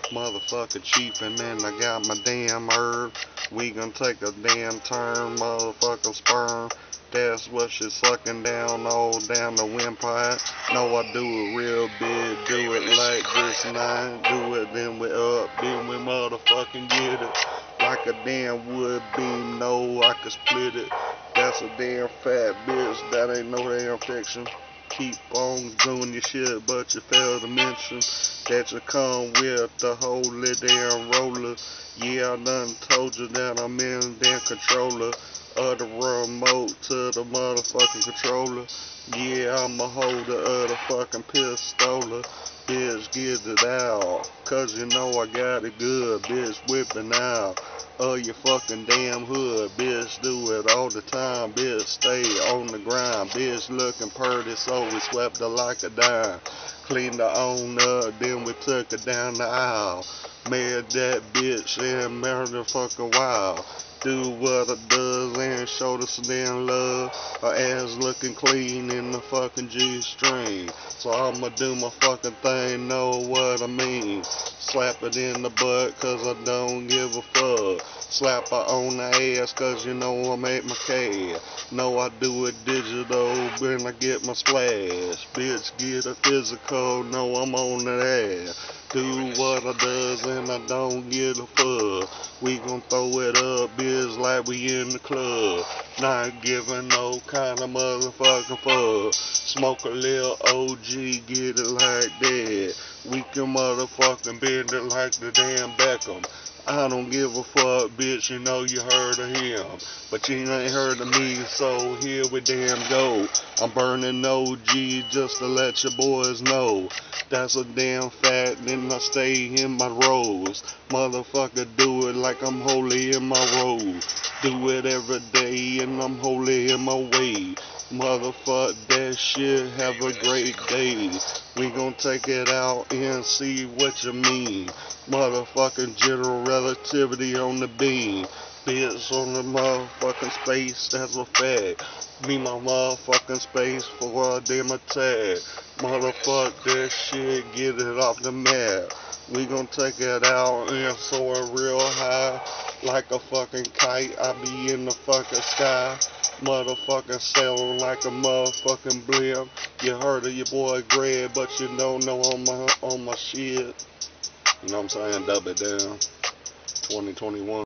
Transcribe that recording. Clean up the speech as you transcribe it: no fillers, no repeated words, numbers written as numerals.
Motherfucker cheapin', man, I got my damn herb. We gon' take a damn turn, motherfucker sperm. That's what she's sucking down all down the windpipe. No, I do it real big, do it like this nine. Do it, then we up, then we motherfucking get it. Like a damn wood beam, no, I can split it. That's a damn fat bitch, that ain't no damn fiction. Keep on doing your shit, but you fail to mention that you come with the holy damn roller. Yeah, I done told you that I'm in the damn controller of the remote to the motherfucking controller. Yeah, I'm a holder of the fucking pistola. Bitch, get it out, cause you know I got it good. Bitch, whipping out your fucking damn hood. Bitch, do it all the time. Bitch, stay on the grind. Bitch, looking purty, so we swept her like a dime. Cleaned her on up, then we took her down the aisle. Made that bitch and married her fucking wild. Do what I does and show her some damn love. Her ass looking clean in the fucking G-string. So I'ma do my fucking thing, know what I mean. Slap it in the butt cause I don't give a fuck. Slap her on the ass cause you know I make my cash. No, I do it digital when I get my splash. Bitch, get a physical, no, I'm on that ass. Do what I does and I don't give a fuck. We gon' throw it up, bitch, like we in the club. Not giving no kind of motherfucking fuck. Smoke a little OG, get it like that. We can motherfucking bend it like the damn Beckham. I don't give a fuck, bitch, you know you heard of him. But you ain't heard of me, so here we damn go. I'm burning OG just to let your boys know. That's a damn fact, then I stay in my rows. Motherfucker, do it like I'm holy in my robe. Do it every day and I'm holy in my way. Motherfuck that shit, have a great day. We gon' take it out and see what you mean. Motherfucking general relativity on the beam. Bitch on the motherfucking space, that's a fact. Me my motherfucking space for a damn attack. Motherfuck that shit, get it off the map. We gon' take it out and soar real high. Like a fucking kite, I be in the fucking sky. Motherfucking sailing like a motherfucking blimp. You heard of your boy Greg, but you don't know on my shit. You know what I'm saying? Dub it down. 2021.